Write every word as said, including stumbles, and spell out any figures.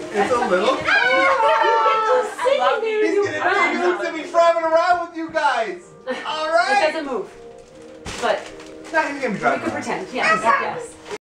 It's a little. You get to sit in there and He's you gonna, he's run. gonna be driving around with you guys. All It right. doesn't move. But No, he's gonna be we driving can around. pretend. Yes, yes.